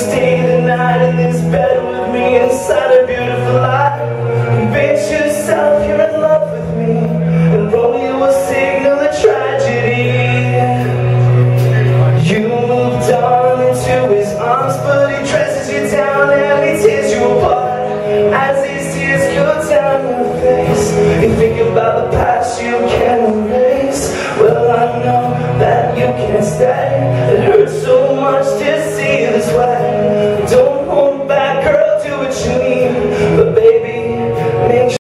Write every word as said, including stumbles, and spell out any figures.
Stay the night in this bed with me inside a beautiful life. Convince yourself you're in love with me, and Romeo will signal the tragedy. You moved on into his arms, but he dresses you down and he tears you apart. As these tears go down your face, you think about the past you can't erase. Well, I know that you can't stay. It hurts so much to see this way.